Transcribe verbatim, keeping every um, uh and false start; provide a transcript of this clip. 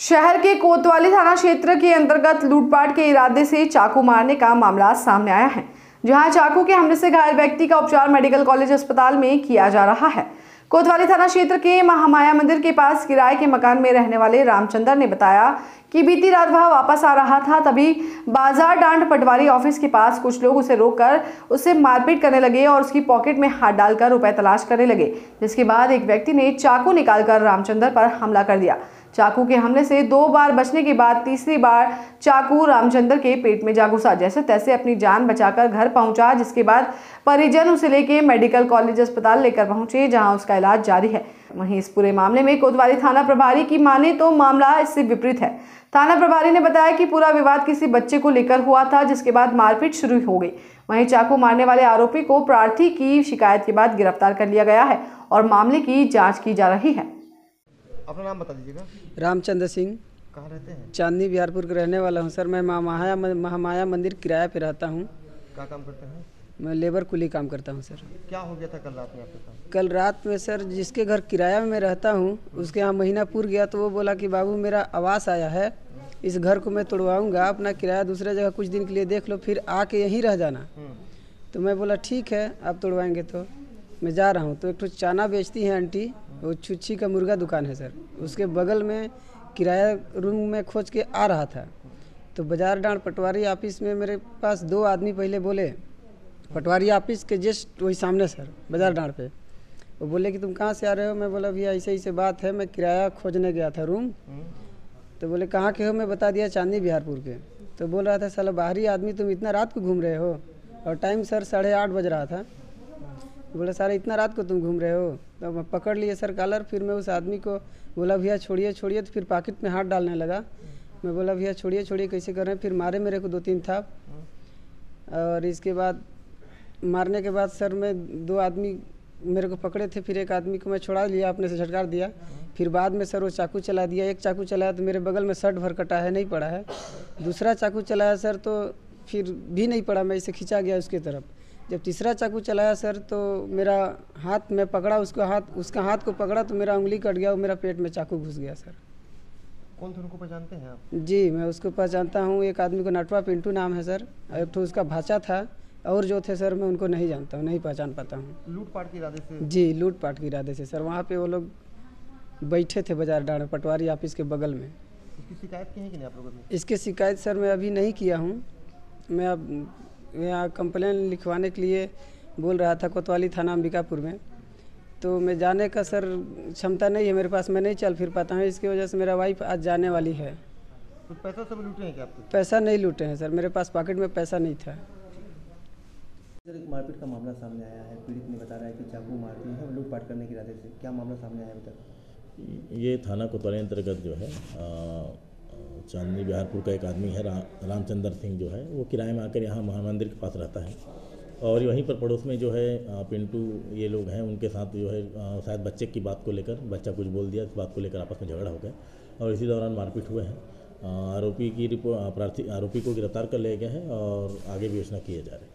शहर के कोतवाली थाना क्षेत्र के अंतर्गत लूटपाट के इरादे से चाकू मारने का मामला सामने आया है, जहां चाकू के हमले से घायल व्यक्ति का उपचार मेडिकल कॉलेज अस्पताल में किया जा रहा है। कोतवाली थाना क्षेत्र के महामाया मंदिर के पास किराए के मकान में रहने वाले रामचंद्र ने बताया कि बीती रात वह वापस आ रहा था, तभी बाजार डांड पटवारी ऑफिस के पास कुछ लोग उसे रोककर उससे मारपीट करने लगे और उसकी पॉकेट में हाथ डालकर रुपए तलाश करने लगे, जिसके बाद एक व्यक्ति ने चाकू निकालकर रामचंद्र पर हमला कर दिया। चाकू के हमले से दो बार बचने के बाद तीसरी बार चाकू रामचंद्र के पेट में जा घुसा। जैसे तैसे अपनी जान बचाकर घर पहुंचा, जिसके बाद परिजन उसे लेके मेडिकल कॉलेज अस्पताल लेकर पहुंचे, जहां उसका इलाज जारी है। वहीं इस पूरे मामले में कोतवाली थाना प्रभारी की माने तो मामला इससे विपरीत है। थाना प्रभारी ने बताया कि पूरा विवाद किसी बच्चे को लेकर हुआ था, जिसके बाद मारपीट शुरू हो गई। वहीं चाकू मारने वाले आरोपी को प्रार्थी की शिकायत के बाद गिरफ्तार कर लिया गया है और मामले की जाँच की जा रही है। अपना नाम बता दीजिएगा। रामचंद्र सिंह। कहाँ रहते हैं? चांदनी बिहारपुर के रहने वाला हूँ सर। मैं महामाया महामाया मंदिर किराया पे रहता हूँ। क्या काम करते हैं? मैं लेबर कुली काम करता हूँ सर। क्या हो गया था कल रात में आपके साथ? कल रात में सर जिसके घर किराया में रहता हूँ उसके यहाँ महीनापुर गया तो वो बोला कि बाबू मेरा आवास आया है, इस घर को मैं तोड़वाऊँगा, अपना किराया दूसरे जगह कुछ दिन के लिए देख लो, फिर आके यहीं रह जाना। तो मैं बोला ठीक है, आप तोड़वाएंगे तो मैं जा रहा हूँ। तो एक तो चाना बेचती है आंटी, वो छुच्छी का मुर्गा दुकान है सर, उसके बगल में किराया रूम में खोज के आ रहा था। तो बाजार डांड पटवारी ऑफिस में मेरे पास दो आदमी पहले बोले, पटवारी ऑफिस के जस्ट वही सामने सर बाजार डांड पे, वो बोले कि तुम कहाँ से आ रहे हो? मैं बोला भैया ऐसे ऐसे बात है, मैं किराया खोजने गया था रूम। तो बोले कहाँ के हो? मैं बता दिया चांदनी बिहारपुर के। तो बोल रहा था साला बाहरी आदमी, तुम इतना रात को घूम रहे हो? और टाइम सर साढ़े आठ बज रहा था। बोला सारे इतना रात को तुम घूम रहे हो? तो मैं पकड़ लिए सर कॉलर। फिर मैं उस आदमी को बोला भैया छोड़िए छोड़िए, तो फिर पॉकेट में हाथ डालने लगा। मैं बोला भैया छोड़िए छोड़िए कैसे कर रहे हैं? फिर मारे मेरे को दो तीन थाप। और इसके बाद मारने के बाद सर मैं दो आदमी मेरे को पकड़े थे, फिर एक आदमी को मैं छुड़ा लिया, अपने से झटकार दिया। फिर बाद में सर वो चाकू चला दिया। एक चाकू चलाया तो मेरे बगल में शर्ट भर कटा है, नहीं पड़ा है। दूसरा चाकू चलाया सर तो फिर भी नहीं पड़ा, मैं इसे खींचा गया उसकी तरफ। जब तीसरा चाकू चलाया सर तो मेरा हाथ में पकड़ा, उसको हाथ उसका हाथ को पकड़ा तो मेरा उंगली कट गया और मेरा पेट में चाकू घुस गया सर। कौन थे उनको पहचानते हैं आप? जी मैं उसको पहचानता हूँ। एक आदमी को नटवा पिंटू नाम है सर, एक तो उसका भाचा था, और जो थे सर मैं उनको नहीं जानता हूँ, नहीं पहचान पाता हूँ। लूटपाट के इरादे से? जी लूटपाट के इरादे से सर। वहाँ पे वो लोग बैठे थे बाजार डांड पटवारी ऑफिस के बगल में। इसकी शिकायत की है कि नहीं आप लोगों ने? इसके शिकायत सर मैं अभी नहीं किया हूँ। मैं अब यहाँ कंप्लेन लिखवाने के लिए बोल रहा था कोतवाली थाना अंबिकापुर में, तो मैं जाने का सर क्षमता नहीं है मेरे पास, मैं नहीं चल फिर पाता हूँ। इसकी वजह से मेरा वाइफ आज जाने वाली है। तो पैसा सब लूटे हैं क्या आपको? पैसा नहीं लूटे हैं सर, मेरे पास पॉकेट में पैसा नहीं था। सर एक मारपीट का मामला सामने आया है, पीड़ित ने बता रहा है कि चाकू मार दिए हैं लूटपाट करने के इरादे से। क्या मामला सामने आया है अभी तक? ये थाना कोतवाली अंतर्गत जो है चांदनी बिहारपुर का एक आदमी है रा, रामचंद्र सिंह जो है, वो किराए में आकर यहाँ महामंदिर के पास रहता है और वहीं पर पड़ोस में जो है पिंटू ये लोग हैं, उनके साथ जो है शायद बच्चे की बात को लेकर, बच्चा कुछ बोल दिया, इस बात को लेकर आपस में झगड़ा हो गया और इसी दौरान मारपीट हुए हैं। आरोपी की रिपोर्ट प्रार्थी आरोपी को गिरफ्तार कर लिया गया है और आगे विवेचना किए जा रहे हैं।